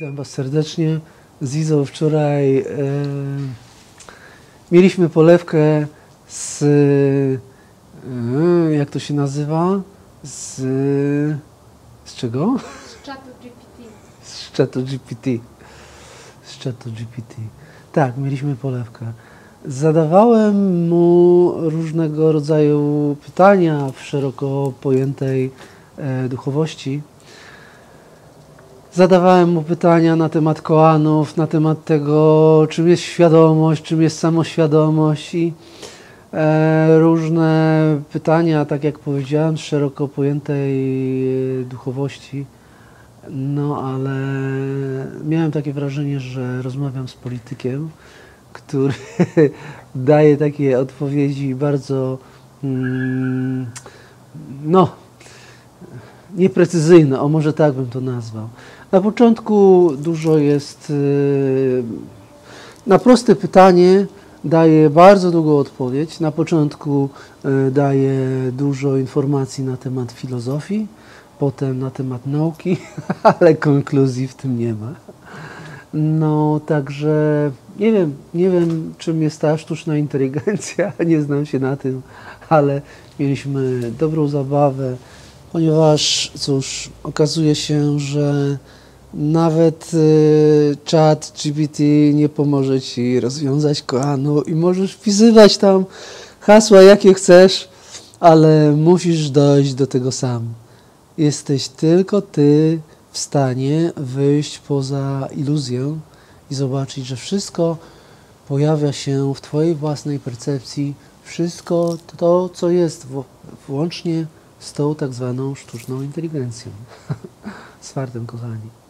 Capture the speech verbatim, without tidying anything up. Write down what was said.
Witam Was serdecznie. Z Izą wczoraj e, mieliśmy polewkę z, e, jak to się nazywa? Z, z czego? Z czatu G P T. Z czatu G P T. Z czatu G P T. Tak, mieliśmy polewkę. Zadawałem mu różnego rodzaju pytania w szeroko pojętej e, duchowości. Zadawałem mu pytania na temat koanów, na temat tego, czym jest świadomość, czym jest samoświadomość i e, różne pytania, tak jak powiedziałem, z szeroko pojętej duchowości. No ale miałem takie wrażenie, że rozmawiam z politykiem, który daje takie odpowiedzi bardzo mm, no nieprecyzyjne, o może tak bym to nazwał. Na początku dużo jest, na proste pytanie daje bardzo długą odpowiedź. Na początku daje dużo informacji na temat filozofii, potem na temat nauki, ale konkluzji w tym nie ma. No także nie wiem, nie wiem czym jest ta sztuczna inteligencja, nie znam się na tym, ale mieliśmy dobrą zabawę. Ponieważ, cóż, okazuje się, że nawet y, czat G P T nie pomoże Ci rozwiązać koanu i możesz wpisywać tam hasła, jakie chcesz, ale musisz dojść do tego sam. Jesteś tylko Ty w stanie wyjść poza iluzję i zobaczyć, że wszystko pojawia się w Twojej własnej percepcji, wszystko to, co jest włącznie z tą tak zwaną sztuczną inteligencją. Z fartem, kochani.